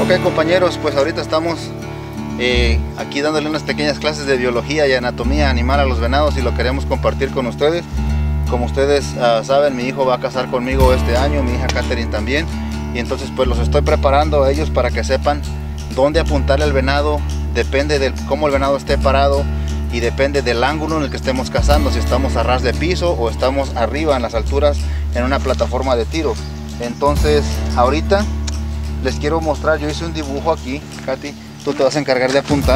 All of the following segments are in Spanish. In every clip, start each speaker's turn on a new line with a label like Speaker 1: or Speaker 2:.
Speaker 1: Ok, compañeros, pues ahorita estamos aquí dándole unas pequeñas clases de biología y anatomía animal a los venados y lo queremos compartir con ustedes. Como ustedes saben, mi hijo va a casar conmigo este año, mi hija Catherine también, y entonces pues los estoy preparando a ellos para que sepan dónde apuntar el venado. Depende de cómo el venado esté parado y depende del ángulo en el que estemos cazando, si estamos a ras de piso o estamos arriba en las alturas en una plataforma de tiro. Entonces ahorita les quiero mostrar, yo hice un dibujo aquí. Katy, tú te vas a encargar de apuntar.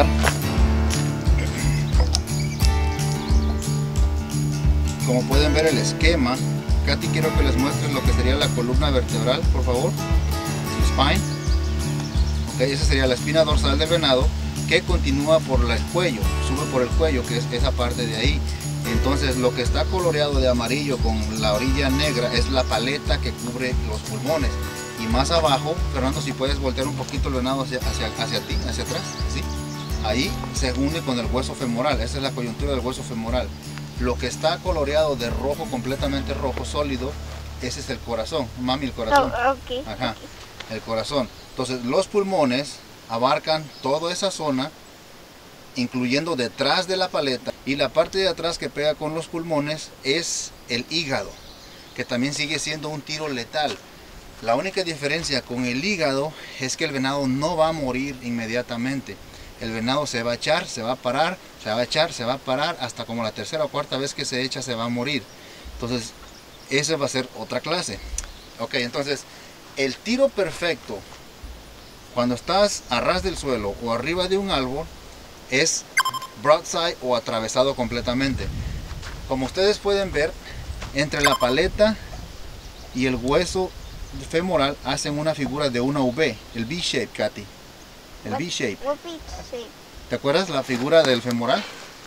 Speaker 1: Como pueden ver el esquema, Katy, quiero que les muestre lo que sería la columna vertebral, por favor. Su spine. Okay, esa sería la espina dorsal del venado, que continúa por el cuello, sube por el cuello, que es esa parte de ahí. Entonces lo que está coloreado de amarillo con la orilla negra es la paleta que cubre los pulmones. Y más abajo, Fernando, si puedes voltear un poquito el venado hacia ti, hacia atrás, ¿sí? Ahí se une con el hueso femoral, esa es la coyuntura del hueso femoral. Lo que está coloreado de rojo, completamente rojo, sólido, ese es el corazón. Mami, el corazón.
Speaker 2: Oh, okay.
Speaker 1: Ajá, el corazón. Entonces los pulmones abarcan toda esa zona, incluyendo detrás de la paleta, y la parte de atrás que pega con los pulmones es el hígado, que también sigue siendo un tiro letal. La única diferencia con el hígado es que el venado no va a morir inmediatamente. El venado se va a echar, se va a parar, se va a echar, se va a parar, hasta como la tercera o cuarta vez que se echa se va a morir. Entonces, esa va a ser otra clase. Ok, entonces, el tiro perfecto, cuando estás a ras del suelo o arriba de un árbol, es broadside o atravesado completamente. Como ustedes pueden ver, entre la paleta y el hueso femoral hacen una figura de una V, el V-shape, Katy. El V-shape. ¿Te acuerdas la figura del femoral?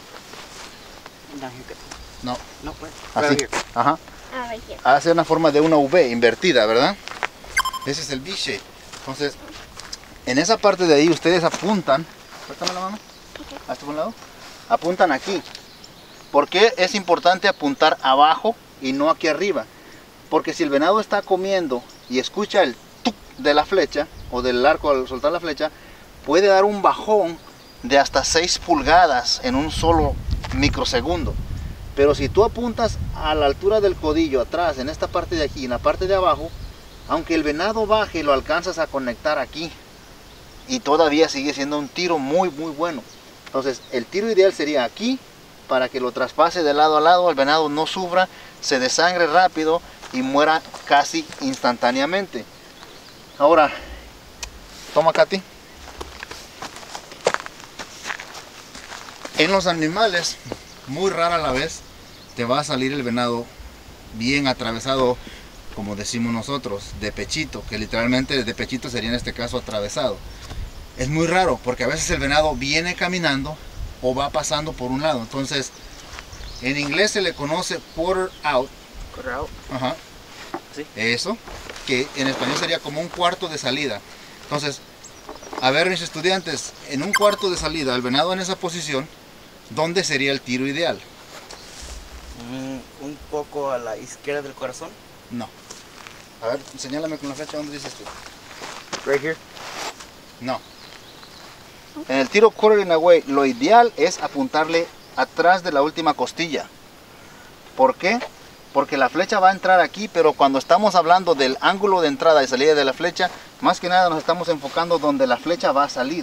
Speaker 1: No.
Speaker 3: No, pues.
Speaker 1: Así. Ajá. Hace una forma de una V invertida, ¿verdad? Ese es el V-shape. Entonces, en esa parte de ahí ustedes apuntan. Suéltame la mano. Hazte por un lado. Apuntan aquí. ¿Por qué es importante apuntar abajo y no aquí arriba? Porque si el venado está comiendo y escucha el tuc de la flecha o del arco al soltar la flecha, puede dar un bajón de hasta 6 pulgadas en un solo microsegundo. Pero si tú apuntas a la altura del codillo atrás, en esta parte de aquí, en la parte de abajo, aunque el venado baje, lo alcanzas a conectar aquí y todavía sigue siendo un tiro muy bueno. Entonces el tiro ideal sería aquí, para que lo traspase de lado a lado, el venado no sufra, se desangre rápido y muera casi instantáneamente. Ahora, toma, Katy. En los animales, muy rara la vez, te va a salir el venado bien atravesado, como decimos nosotros, de pechito, que literalmente de pechito sería en este caso atravesado. Es muy raro, porque a veces el venado viene caminando o va pasando por un lado. Entonces, en inglés se le conoce quarter out.
Speaker 3: Quarter out.
Speaker 1: Ajá.
Speaker 3: Sí.
Speaker 1: Eso, que en español sería como un cuarto de salida. Entonces, a ver, mis estudiantes, en un cuarto de salida, el venado en esa posición, ¿dónde sería el tiro ideal?
Speaker 3: Un poco a la izquierda del corazón.
Speaker 1: No. A ver, señálame con la flecha, ¿dónde dices tú?
Speaker 3: Right here.
Speaker 1: No. En el tiro quartering away, lo ideal es apuntarle atrás de la última costilla. ¿Por qué? Porque la flecha va a entrar aquí, pero cuando estamos hablando del ángulo de entrada y salida de la flecha, más que nada nos estamos enfocando donde la flecha va a salir.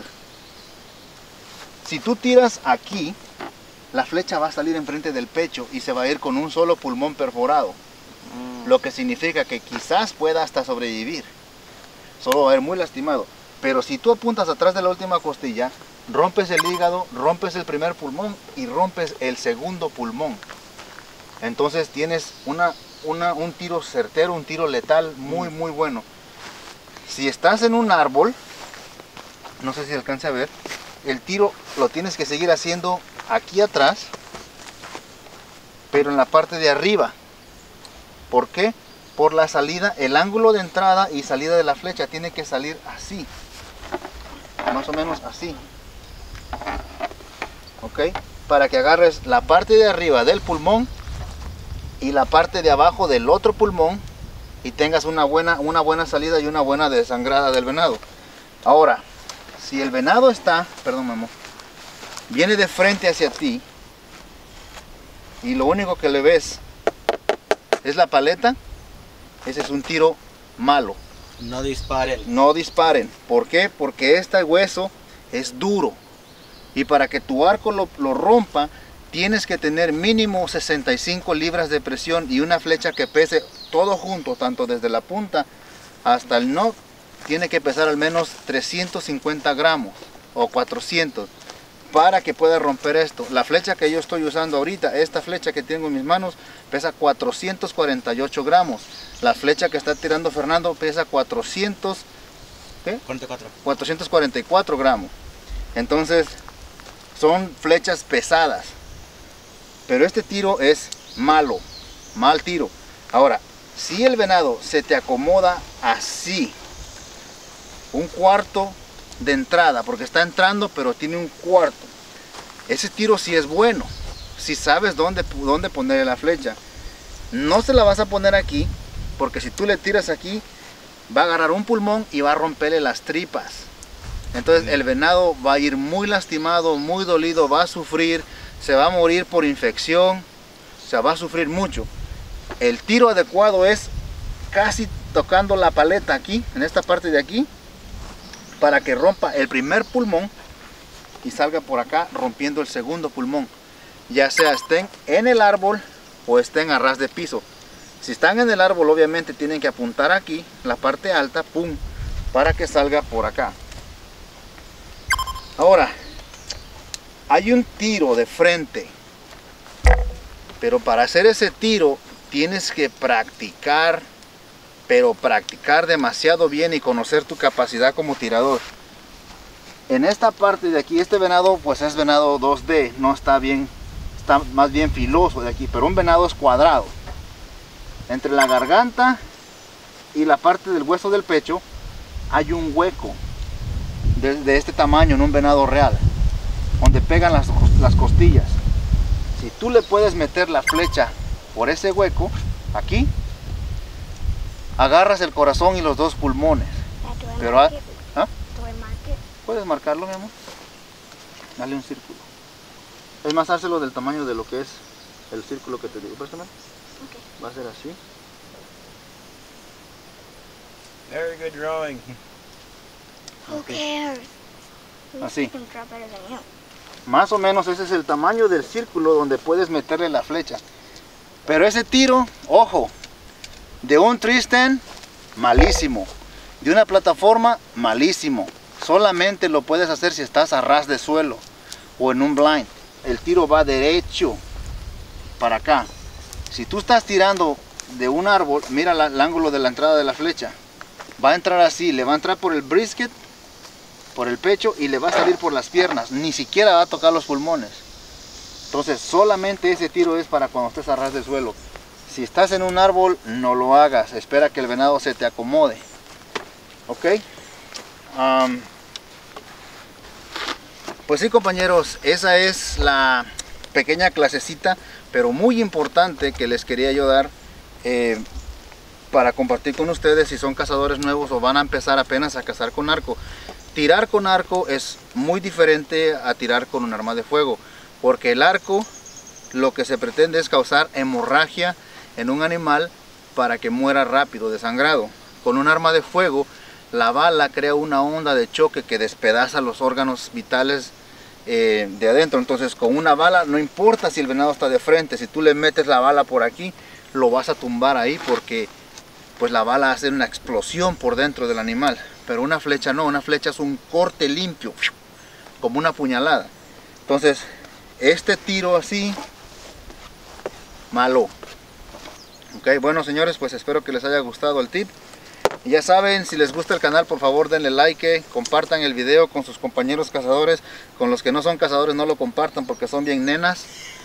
Speaker 1: Si tú tiras aquí, la flecha va a salir enfrente del pecho y se va a ir con un solo pulmón perforado. Lo que significa que quizás pueda hasta sobrevivir. Solo va a ir muy lastimado. Pero si tú apuntas atrás de la última costilla, rompes el hígado, rompes el primer pulmón y rompes el segundo pulmón. Entonces tienes un tiro certero, un tiro letal muy bueno. Si estás en un árbol, no sé si alcance a ver, el tiro lo tienes que seguir haciendo aquí atrás, pero en la parte de arriba. ¿Por qué? Por la salida, el ángulo de entrada y salida de la flecha tiene que salir así. Más o menos así. ¿Ok? Para que agarres la parte de arriba del pulmón y la parte de abajo del otro pulmón y tengas una buena salida y una buena desangrada del venado. Ahora, si el venado está, perdón, mamá, viene de frente hacia ti y lo único que le ves es la paleta, ese es un tiro malo.
Speaker 3: No disparen.
Speaker 1: No disparen. ¿Por qué? Porque este hueso es duro y para que tu arco lo rompa tienes que tener mínimo 65 libras de presión y una flecha que pese todo junto, tanto desde la punta hasta el nock, tiene que pesar al menos 350 gramos o 400 para que pueda romper esto. La flecha que yo estoy usando ahorita, esta flecha que tengo en mis manos, pesa 448 gramos. La flecha que está tirando Fernando pesa 444 gramos. Entonces son flechas pesadas. Pero este tiro es malo, mal tiro. Ahora, si el venado se te acomoda así, un cuarto de entrada, porque está entrando pero tiene un cuarto, ese tiro sí es bueno, si sabes dónde ponerle la flecha. No se la vas a poner aquí, porque si tú le tiras aquí, va a agarrar un pulmón y va a romperle las tripas. Entonces el venado va a ir muy lastimado, muy dolido, va a sufrir, se va a morir por infección, se va a sufrir mucho. El tiro adecuado es casi tocando la paleta aquí, en esta parte de aquí, para que rompa el primer pulmón y salga por acá rompiendo el segundo pulmón, ya sea estén en el árbol o estén a ras de piso. Si están en el árbol, obviamente tienen que apuntar aquí, la parte alta, pum, para que salga por acá. Ahora, hay un tiro de frente, pero para hacer ese tiro tienes que practicar, pero practicar demasiado bien y conocer tu capacidad como tirador. En esta parte de aquí, este venado pues es venado 2D, no está bien, está más bien filoso de aquí, pero un venado es cuadrado. Entre la garganta y la parte del hueso del pecho hay un hueco de este tamaño en un venado real, donde pegan las costillas. Si tú le puedes meter la flecha por ese hueco, aquí, agarras el corazón y los dos pulmones. Pero, ¿ah? ¿Puedes marcarlo, mi amor? Dale un círculo. Es más, hácelo del tamaño de lo que es el círculo que te digo. ¿Préstame? Okay. Va a ser así.
Speaker 3: Very good drawing.
Speaker 1: Okay. Así. Más o menos ese es el tamaño del círculo donde puedes meterle la flecha. Pero ese tiro, ojo, de un tree stand, malísimo. De una plataforma, malísimo. Solamente lo puedes hacer si estás a ras de suelo o en un blind. El tiro va derecho para acá. Si tú estás tirando de un árbol, mira el ángulo de la entrada de la flecha. Va a entrar así, le va a entrar por el brisket, por el pecho y le va a salir por las piernas. Ni siquiera va a tocar los pulmones. Entonces solamente ese tiro es para cuando estés a ras de suelo. Si estás en un árbol, no lo hagas. Espera que el venado se te acomode. ¿Ok? Pues sí, compañeros, esa es la pequeña clasecita, pero muy importante que les quería yo dar para compartir con ustedes si son cazadores nuevos o van a empezar apenas a cazar con arco. Tirar con arco es muy diferente a tirar con un arma de fuego, porque el arco lo que se pretende es causar hemorragia en un animal para que muera rápido, desangrado. Con un arma de fuego, la bala crea una onda de choque que despedaza los órganos vitales de adentro. Entonces con una bala, no importa si el venado está de frente, si tú le metes la bala por aquí, lo vas a tumbar ahí porque pues la bala hace una explosión por dentro del animal. Pero una flecha no, una flecha es un corte limpio, como una puñalada. Entonces este tiro así, malo. Ok, bueno señores, pues espero que les haya gustado el tip. Y ya saben, si les gusta el canal, por favor denle like, compartan el video con sus compañeros cazadores. Con los que no son cazadores no lo compartan porque son bien nenas.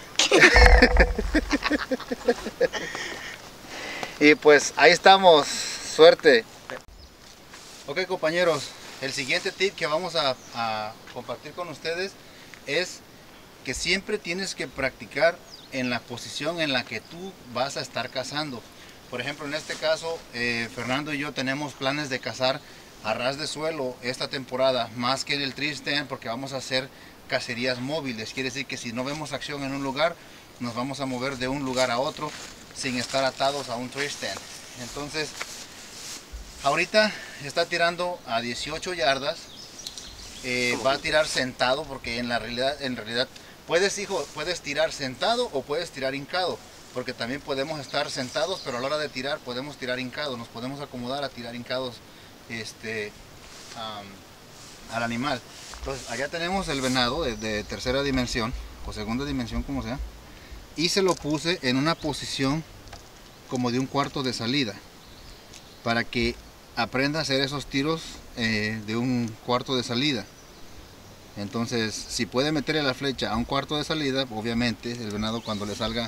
Speaker 1: Y pues ahí estamos, suerte. Ok compañeros, el siguiente tip que vamos a compartir con ustedes es que siempre tienes que practicar en la posición en la que tú vas a estar cazando. Por ejemplo, en este caso, Fernando y yo tenemos planes de cazar a ras de suelo esta temporada, más que en el tree stand, porque vamos a hacer cacerías móviles. Quiere decir que si no vemos acción en un lugar, nos vamos a mover de un lugar a otro sin estar atados a un tree stand. Entonces, ahorita está tirando a 18 yardas. Va a tirar sentado, porque en realidad puedes tirar sentado o puedes tirar hincado, porque también podemos estar sentados, pero a la hora de tirar podemos tirar hincado. Nos podemos acomodar a tirar hincados al animal. Entonces allá tenemos el venado de tercera dimensión o segunda dimensión, como sea, y se lo puse en una posición como de un cuarto de salida para que aprenda a hacer esos tiros de un cuarto de salida. Entonces, si puede meterle la flecha a un cuarto de salida, obviamente el venado, cuando le salga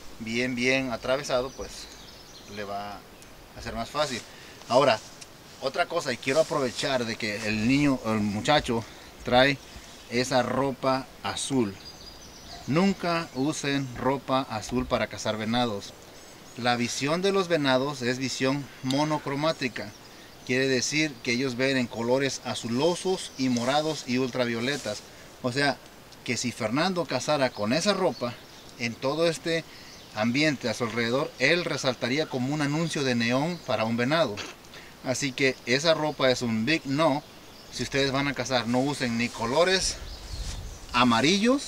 Speaker 1: bien atravesado, pues le va a ser más fácil. Ahora, otra cosa, y quiero aprovechar de que el muchacho trae esa ropa azul. Nunca usen ropa azul para cazar venados. La visión de los venados es visión monocromática. Quiere decir que ellos ven en colores azulosos y morados y ultravioletas. O sea, que si Fernando cazara con esa ropa, en todo este ambiente a su alrededor, él resaltaría como un anuncio de neón para un venado. Así que esa ropa es un big no. Si ustedes van a cazar, no usen ni colores amarillos,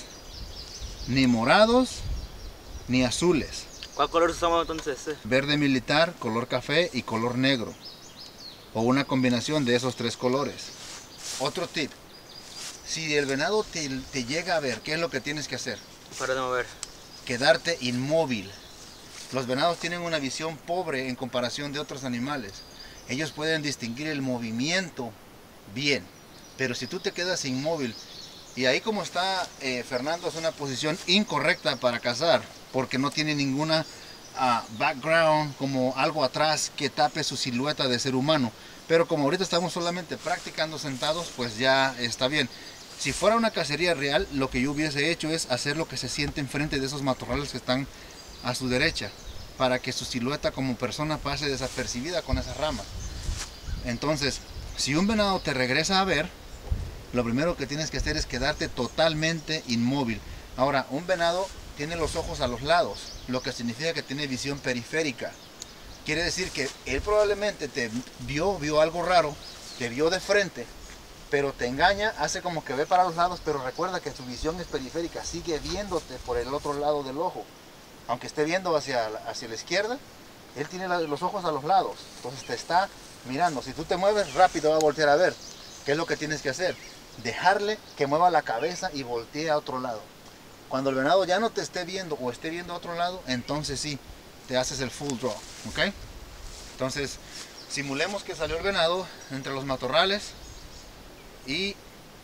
Speaker 1: ni morados, ni azules.
Speaker 3: ¿Cuál color usamos entonces?
Speaker 1: Verde militar, color café y color negro, o una combinación de esos tres colores. Otro tip: si el venado te llega a ver, ¿qué es lo que tienes que hacer?
Speaker 3: Para de mover.
Speaker 1: Quedarte inmóvil. Los venados tienen una visión pobre en comparación de otros animales. Ellos pueden distinguir el movimiento bien, pero si tú te quedas inmóvil, y ahí como está Fernando, es una posición incorrecta para cazar, porque no tiene ninguna background, como algo atrás que tape su silueta de ser humano. Pero como ahorita estamos solamente practicando sentados, pues ya está bien. Si fuera una cacería real, lo que yo hubiese hecho es hacer lo que se siente enfrente de esos matorrales que están a su derecha, para que su silueta como persona pase desapercibida con esas ramas. Entonces, si un venado te regresa a ver, lo primero que tienes que hacer es quedarte totalmente inmóvil. Ahora, un venado tiene los ojos a los lados, lo que significa que tiene visión periférica. Quiere decir que él probablemente te vio algo raro, te vio de frente, pero te engaña, hace como que ve para los lados, pero recuerda que su visión es periférica, sigue viéndote por el otro lado del ojo. Aunque esté viendo hacia la izquierda, él tiene los ojos a los lados, entonces te está mirando. Si tú te mueves, rápido va a voltear a ver. ¿Qué es lo que tienes que hacer? Dejarle que mueva la cabeza y voltee a otro lado. Cuando el venado ya no te esté viendo o esté viendo a otro lado, entonces sí, te haces el full draw, ¿ok? Entonces, simulemos que salió el venado entre los matorrales y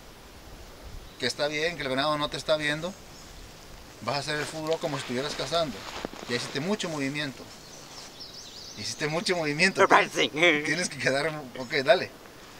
Speaker 1: que está bien, que el venado no te está viendo. Vas a hacer el full draw como si estuvieras cazando. Ya hiciste mucho movimiento. Tienes que quedar... Ok, dale.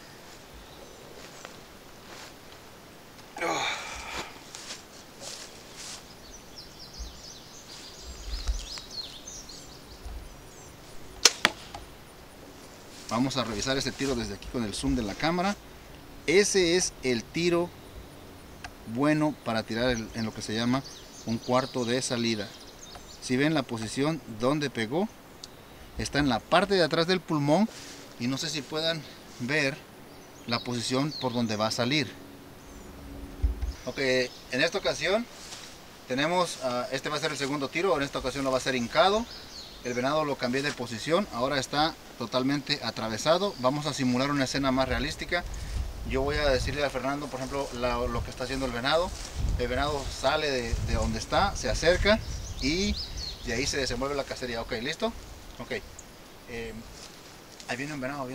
Speaker 1: Vamos a revisar este tiro desde aquí con el zoom de la cámara. Ese es el tiro bueno para tirar en lo que se llama un cuarto de salida. Si ven la posición donde pegó, está en la parte de atrás del pulmón, y no sé si puedan ver la posición por donde va a salir. Ok, en esta ocasión tenemos, este va a ser el segundo tiro. En esta ocasión lo va a ser hincado. El venado lo cambié de posición, ahora está totalmente atravesado. Vamos a simular una escena más realística. Yo voy a decirle a Fernando, por ejemplo, lo que está haciendo el venado. El venado sale de donde está, se acerca y de ahí se desenvuelve la cacería. Ok, ¿listo? Ok. Ahí viene un venado,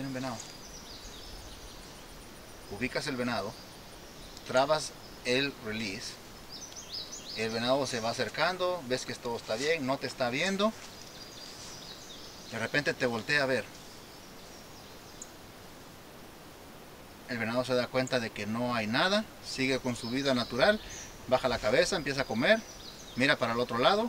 Speaker 1: Ubicas el venado, trabas el release. El venado se va acercando, ves que todo está bien, no te está viendo. De repente te voltea a ver. El venado se da cuenta de que no hay nada, sigue con su vida natural, baja la cabeza, empieza a comer, mira para el otro lado.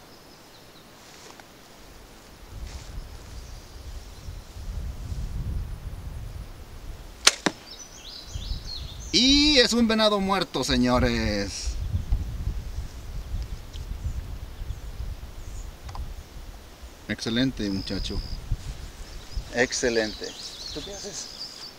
Speaker 1: Y es un venado muerto, señores. Excelente, muchacho. Excelente. ¿Tú qué haces?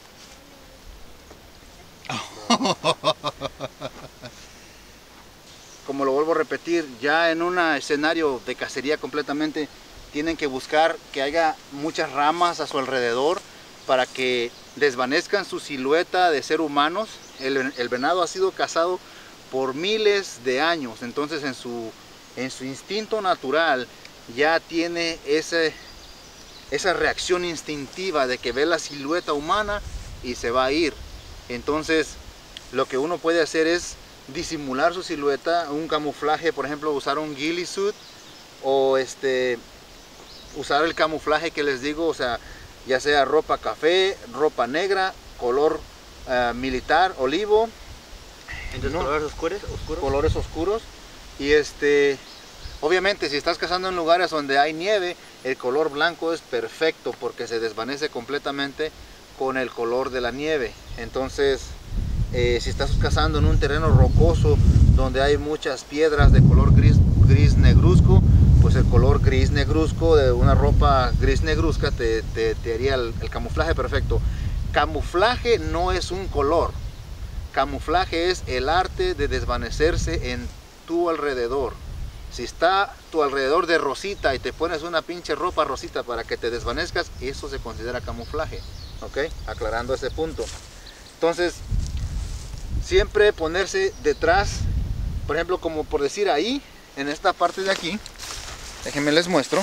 Speaker 1: Como lo vuelvo a repetir, ya en un escenario de cacería completamente, tienen que buscar que haya muchas ramas a su alrededor para que desvanezcan su silueta de ser humanos. El venado ha sido cazado por miles de años, entonces en su instinto natural ya tiene esa reacción instintiva de que ve la silueta humana y se va a ir. Entonces lo que uno puede hacer es disimular su silueta, un camuflaje, por ejemplo, usar un ghillie suit o usar el camuflaje que les digo, o sea, ya sea ropa café, ropa negra, color militar, olivo.
Speaker 3: Entonces, ¿no? Colores oscuros.
Speaker 1: Colores oscuros. Y obviamente si estás cazando en lugares donde hay nieve, el color blanco es perfecto porque se desvanece completamente con el color de la nieve. Entonces si estás cazando en un terreno rocoso donde hay muchas piedras de color gris negruzco, pues el color gris negruzco de una ropa gris negruzca te haría el camuflaje perfecto. Camuflaje no es un color, camuflaje es el arte de desvanecerse en tu alrededor. Si está tu alrededor de rosita y te pones una pinche ropa rosita para que te desvanezcas, eso se considera camuflaje, ¿ok? Aclarando ese punto. Entonces siempre ponerse detrás, por ejemplo, como por decir ahí, en esta parte de aquí, déjenme les muestro,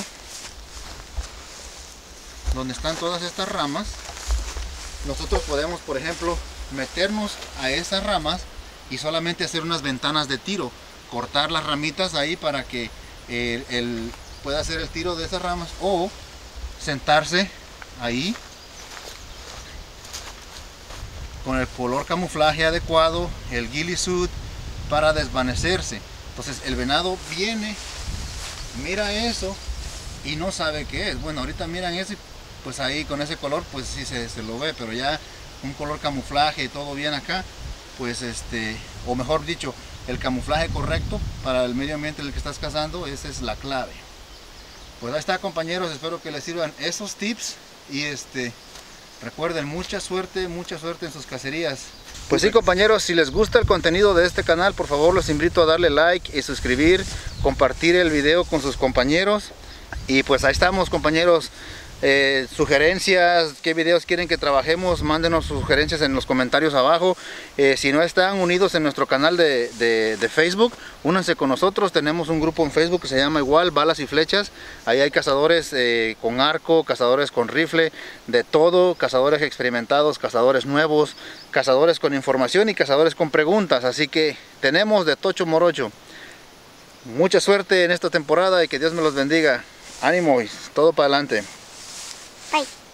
Speaker 1: donde están todas estas ramas, nosotros podemos, por ejemplo, meternos a esas ramas y solamente hacer unas ventanas de tiro, cortar las ramitas ahí para que él pueda hacer el tiro de esas ramas, o sentarse ahí con el color camuflaje adecuado, el ghillie suit, para desvanecerse. Entonces el venado viene, mira eso y no sabe qué es. Bueno, ahorita miran eso y pues ahí con ese color pues sí se lo ve, pero ya un color camuflaje y todo bien acá, pues o mejor dicho, el camuflaje correcto para el medio ambiente en el que estás cazando, esa es la clave. Pues ahí está, compañeros, espero que les sirvan esos tips y recuerden, mucha suerte en sus cacerías. Pues sí, compañeros, si les gusta el contenido de este canal, por favor los invito a darle like y suscribir, compartir el video con sus compañeros. Y pues ahí estamos, compañeros. Sugerencias, qué videos quieren que trabajemos, mándenos sus sugerencias en los comentarios abajo. Si no están unidos en nuestro canal de Facebook, únanse con nosotros. Tenemos un grupo en Facebook que se llama igual, Balas y Flechas. Ahí hay cazadores con arco, cazadores con rifle, de todo, cazadores experimentados, cazadores nuevos, cazadores con información y cazadores con preguntas. Así que tenemos de tocho morocho. Mucha suerte en esta temporada y que Dios me los bendiga. Ánimo y todo para adelante.
Speaker 2: Bye.